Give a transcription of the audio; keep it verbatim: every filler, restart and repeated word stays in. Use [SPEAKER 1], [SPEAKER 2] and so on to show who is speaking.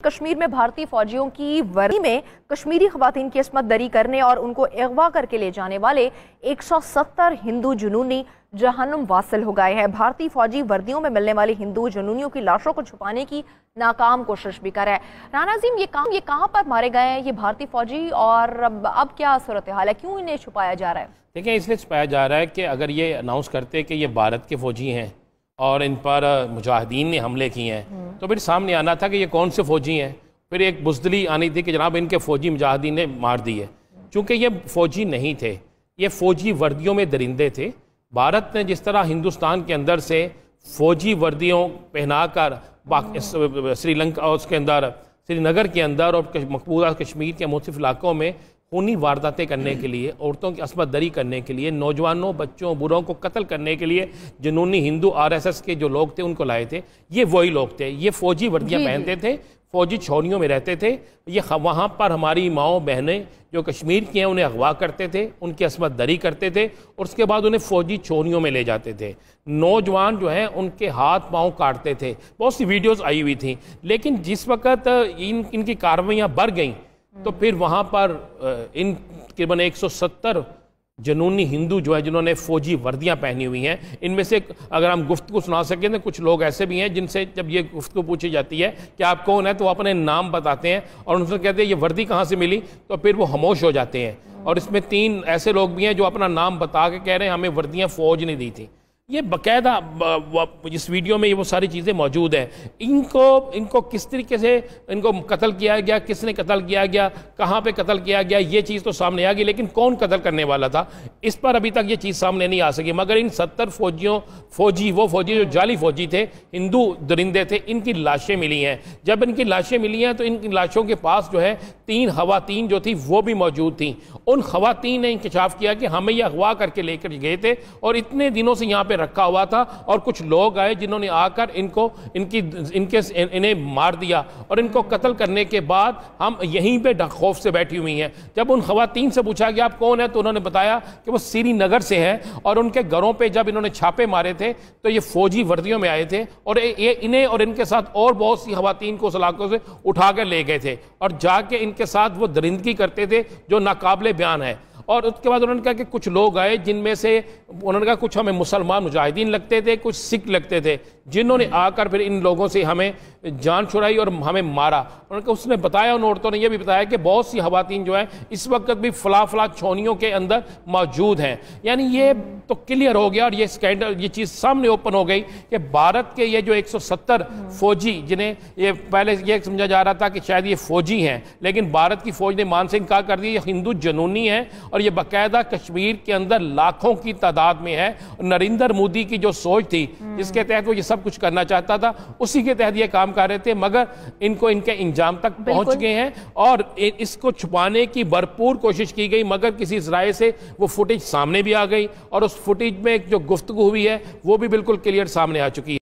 [SPEAKER 1] कश्मीर में भारतीय फौजियों की वर्दी में कश्मीरी खवातीन की इस्मत दरी करने और उनको अगवा करके ले जाने वाले एक सौ सत्तर हिंदू जुनूनी जहन्नुम वासिल हो गए हैं। भारतीय फौजी वर्दियों में मिलने वाले हिंदू जुनूनियों की लाशों को छुपाने की नाकाम कोशिश भी कर रहा है। राना अजीम, ये काम ये कहाँ पर मारे गए हैं ये भारतीय फौजी, और अब, अब क्या सूरत हाल है, क्यों इन्हें छुपाया जा रहा है?
[SPEAKER 2] देखिए, इसलिए छुपाया जा रहा है कि अगर ये अनाउंस करते कि ये भारत के फौजी हैं और इन पर मुजाहिदीन ने हमले किए हैं तो फिर सामने आना था कि ये कौन से फौजी हैं। फिर एक बुज़दिली आनी थी कि जनाब इनके फौजी मुजाहिदीन ने मार दिए। चूँकि ये फौजी नहीं थे, ये फौजी वर्दियों में दरिंदे थे। भारत ने जिस तरह हिंदुस्तान के अंदर से फौजी वर्दियों पहनाकर श्रीलंका उसके अंदर श्रीनगर के अंदर और मकबूजा कश्मीर के मुख्तलिफ इलाकों में खूनी वारदातें करने के लिए, औरतों की अस्मत दरी करने के लिए, नौजवानों बच्चों बुरों को कत्ल करने के लिए जुनूनी हिंदू आरएसएस के जो लोग थे उनको लाए थे, ये वही लोग थे। ये फौजी वर्दियाँ पहनते थे, फौजी छावनियों में रहते थे। ये वहाँ पर हमारी माओ बहनें जो कश्मीर की हैं उन्हें अगवा करते थे, उनकी अस्मत दरी करते थे और उसके बाद उन्हें फौजी छावनियों में ले जाते थे। नौजवान जो हैं उनके हाथ पाँव काटते थे। बहुत सी वीडियोस आई हुई थी। लेकिन जिस वक्त इन इनकी कार्रवाइयाँ बढ़ गईं तो फिर वहाँ पर इन तकरीबन एक सौ सत्तर जनूनी हिंदू जो है जिन्होंने फौजी वर्दियां पहनी हुई हैं, इनमें से अगर हम गुफ्तगू सुना सकें तो कुछ लोग ऐसे भी हैं जिनसे जब ये गुफ्तगू पूछी जाती है कि आप कौन है तो वो अपने नाम बताते हैं और उनसे कहते हैं ये वर्दी कहाँ से मिली, तो फिर वो खामोश हो जाते हैं। और इसमें तीन ऐसे लोग भी हैं जो अपना नाम बता के कह रहे हैं हमें वर्दियाँ फौज ने दी थी। ये बाकायदा इस वीडियो में ये वो सारी चीज़ें मौजूद हैं। इनको इनको किस तरीके से इनको कत्ल किया गया, किसने कत्ल किया गया, कहाँ पे कत्ल किया गया, ये चीज़ तो सामने आ गई, लेकिन कौन कत्ल करने वाला था इस पर अभी तक ये चीज़ सामने नहीं आ सकी। मगर इन सत्तर फौजियों फौजी वो फौजी जो जाली फौजी थे, हिंदू दरिंदे थे, इनकी लाशें मिली हैं। जब इनकी लाशें मिली हैं तो इन लाशों के पास जो है तीन खवातीन जो थी वो भी मौजूद थी। उन खवातीन ने इंकशाफ किया कि हमें यह अगवा करके लेकर गए थे और इतने दिनों से यहाँ पे रखा हुआ था और कुछ लोग आए जिन्होंने आकर इनको इनकी इनके इन्हें मार दिया और इनको कत्ल करने के बाद हम यहीं पे खौफ से बैठी हुई हैं। जब उन खवातीन से पूछा गया आप कौन है तो उन्होंने बताया कि वो श्रीनगर से हैं और उनके घरों पे जब इन्होंने छापे मारे थे तो ये फौजी वर्दियों में आए थे और ये इन्हें और इनके साथ और बहुत सी खवातीन को उस इलाकों से उठा कर ले गए थे और जाके इनके साथ वो दरिंदगी करते थे जो नाकाबिले बयान है। और उसके बाद उन्होंने कहा कि कुछ लोग आए जिनमें से उन्होंने कहा कुछ हमें मुसलमान मुजाहिदीन लगते थे, कुछ सिख लगते थे, जिन्होंने आकर फिर इन लोगों से हमें जान छुड़ाई और हमें मारा। उन्होंने कहा उसने बताया, उन औरतों ने यह भी बताया कि बहुत सी खवातीन जो है इस वक्त भी फला फला छावनियों के अंदर मौजूद हैं। यानी ये तो क्लियर हो गया और ये स्कैंडल ये चीज़ सामने ओपन हो गई कि भारत के ये जो एक सौ सत्तर फौजी जिन्हें ये पहले ये समझा जा रहा था कि शायद ये फौजी हैं, लेकिन भारत की फौज ने मान से इनकार कर दिया, ये हिंदू जनूनी है और ये बाकायदा कश्मीर के अंदर लाखों की तादाद में है। नरेंद्र मोदी की जो सोच थी जिसके तहत वो ये सब कुछ करना चाहता था, उसी के तहत ये काम कर रहे थे, मगर इनको इनके इंजाम तक पहुंच गए हैं और इसको छुपाने की भरपूर कोशिश की गई, मगर किसी जराए से वो फुटेज सामने भी आ गई और उस फुटेज में जो गुफ्तगू हुई है वो भी बिल्कुल क्लियर सामने आ चुकी है।